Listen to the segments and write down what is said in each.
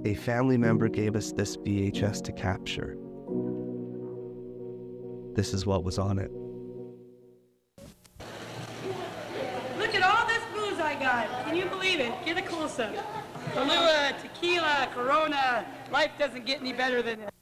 A family member gave us this VHS to capture. This is what was on it. Look at all this booze I got. Can you believe it? Get a close-up. Kahlua, tequila, Corona. Life doesn't get any better than this.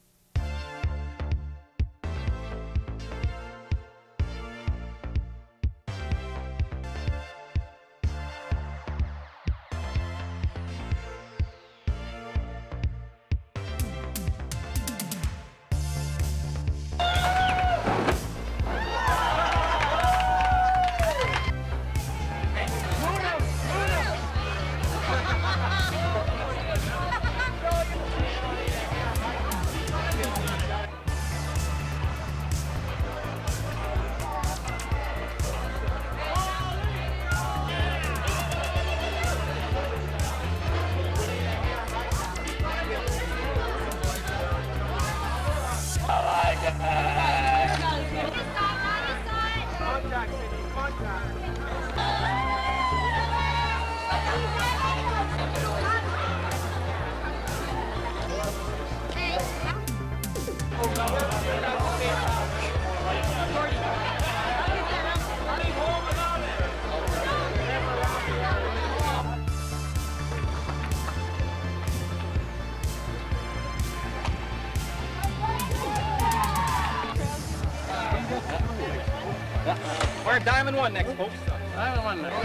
We're Diamond 1 next, folks. Diamond 1 next.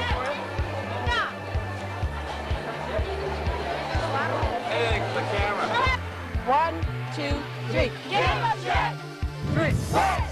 Hey, the camera. 1, 2, 3. Game of Jack! 3.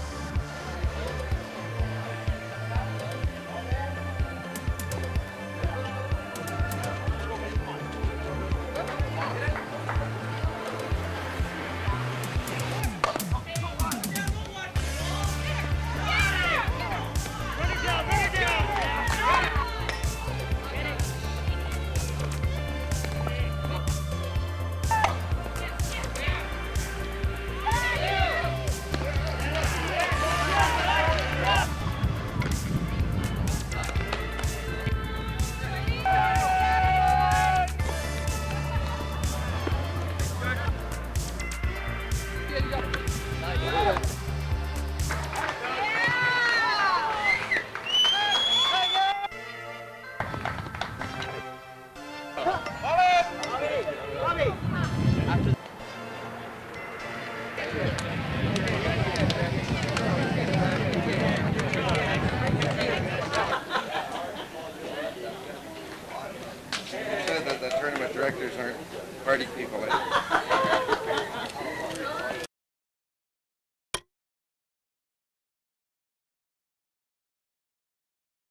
Said that the tournament directors aren't party people.